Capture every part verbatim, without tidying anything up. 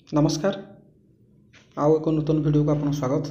नमस्कार आउ एक नूतन वीडियो को आपन स्वागत।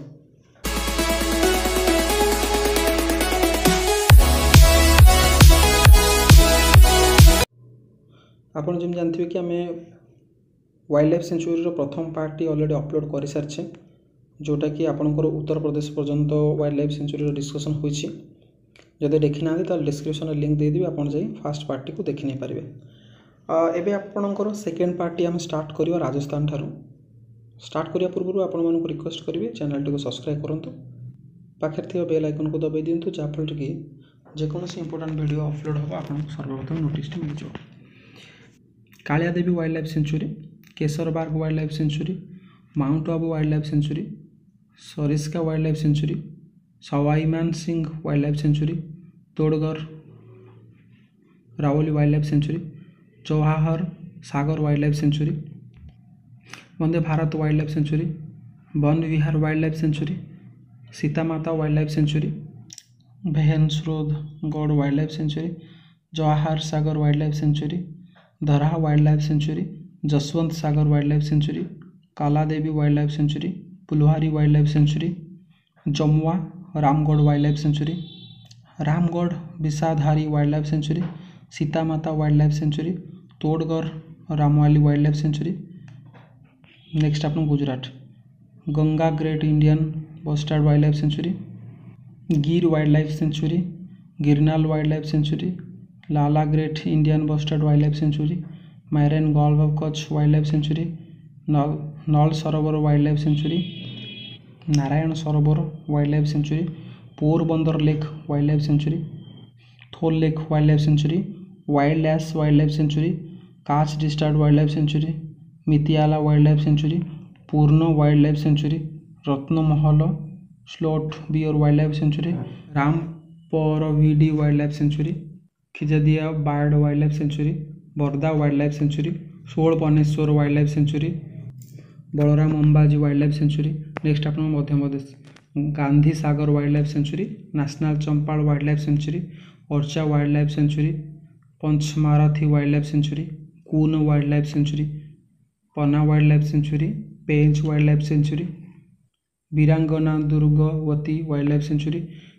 आपन जिम जानथिबे कि आमे वाइल्ड लाइफ सेंचुरी रो प्रथम पार्ट टी ऑलरेडी अपलोड कर सारछे, जोटा कि आपनकर उत्तर प्रदेश पर्यंत वाइल्ड लाइफ सेंचुरी रो डिस्कशन होईछि। जदि देखि नाथि त डिस्क्रिप्शन रे लिंक दे दिबे, आपन जाई फर्स्ट पार्ट टी को देखि नै परिबे। एबे आपनकर सेकंड पार्ट टी हम स्टार्ट करियो राजस्थान थारू। स्टार्ट करिया पूर्व आपण मानक रिक्वेस्ट करिवे चैनल को सब्सक्राइब करंतु, पाखर थियो बेल आइकन को दबाई दियंतु, जाफल कि जेकोसी इंपोर्टेंट वीडियो अपलोड हो आपन सर्वप्रथम नोटिस टी मिल जाओ। Kaliya Devi wild life sanctuary, Kesarbagh wild life sanctuary, mount Abu wild life sanctuary, Sariska wild life sanctuary, Sawai Man Singh wild life sanctuary, Todgarh Raoli wild life sanctuary, Chauhahar Sagar wild life sanctuary, Vande Bharat wild life sanctuary, Van Vihar wild life sanctuary, Sita Mata wild life sanctuary, Bhainsrodgarh wild life sanctuary, Jawahar Sagar wild life sanctuary, Dharha wild life sanctuary, Jaswant Sagar wild life sanctuary, Kala Devi wild life sanctuary, Phulwari wild life sanctuary, Jamua Ramgarh wild life sanctuary, Ramgarh Vishdhari wild life sanctuary, Sita Mata wild life sanctuary, Todgarh Ramwali wild life sanctuary. Next अपन Gujarat Ganga great Indian bustard wild life sanctuary, Gir wild life sanctuary, Girnal wild life sanctuary, Lala great Indian bustard wild life sanctuary, marine gulf of Kutch wild life sanctuary, Nal Nal Sarovar wild life sanctuary, Narayan Sarovar wild life sanctuary, Porbandar lake wild life sanctuary, Thol lake wild life sanctuary, wild ass wild life sanctuary, Kutch desert wild life sanctuary, Mitiyala wild life sanctuary, Purna wild life sanctuary, Ratanmahal sloth bear wild life sanctuary, Ramparavidi wild life sanctuary, Khijadiya bird wild life sanctuary, Barda wild life sanctuary, Shoolpaneshwar wild life sanctuary, Balaram Ambaji wild life sanctuary. Next आप Madhya Pradesh Gandhi Sagar wild life sanctuary, national Chambal wild life sanctuary, Archa wild life sanctuary, Pachmarhi wild life sanctuary, Kuno wild life sanctuary, Panna wild life sanctuary, Pench wild life sanctuary, Veerangana Durgavati wild life sanctuary,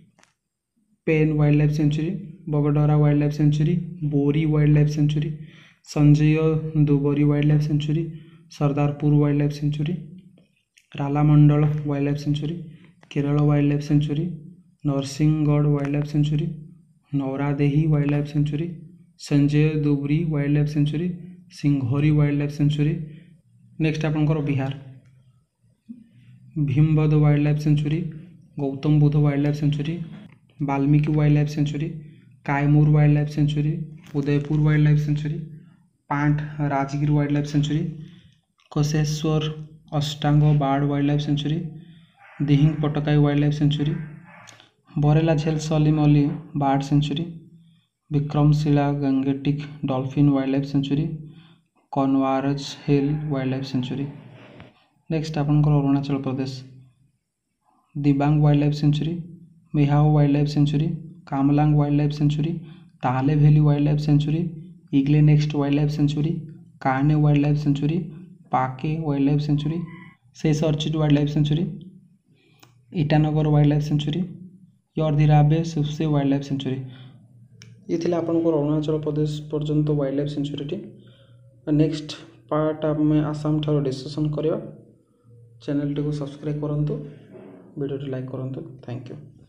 Pen wild life sanctuary, Bagdora wild life sanctuary, Bori wild life sanctuary, Sanjay Dubri wild life sanctuary, Sardarpur wild life sanctuary, Ralamandal wild life sanctuary, Kerala wild life sanctuary, Narsinghgarh wild life sanctuary, Nauradehi wild life sanctuary, Sanjay Dubri wild life सेंचुरी, Singhori wild life sanctuary. Next आपनकर Bihar Bhimbandh wild life sanctuary, Gautam Buddha wild life sanctuary, Valmiki wild life sanctuary, Kaimur wild life sanctuary, Udaipur wild life sanctuary, Pant Rajgir wild life sanctuary, Kusheshwar Asthan बाड़ wild life sanctuary, Dihing Patkai wild life sanctuary, Barela Jheel Salim Ali bird sanctuary, Vikramshila Gangetic dolphin wild life sanctuary, कनवारज hill wild life sanctuary. Next आपनकर Arunachal Pradesh Dibang wild life sanctuary, Mehao wild life sanctuary, Kamlang wild life sanctuary, Tale valley wild life sanctuary, Eaglenest wild life sanctuary, Kane wild life sanctuary, Pakke wild life sanctuary, Sessa orchid wild life sanctuary, Itanagar wild life sanctuary, Yordi Rabe सुसे wild life sanctuary. ये थिला आपनकर अरुणाचल प्रदेश पर्यंत wild life sanctuary टी। Next part आम आसाम ठारो discussion करवा। Channel टी को सब्सक्राइब करंतु, वीडियो टी लाइक करंतु। Thank you.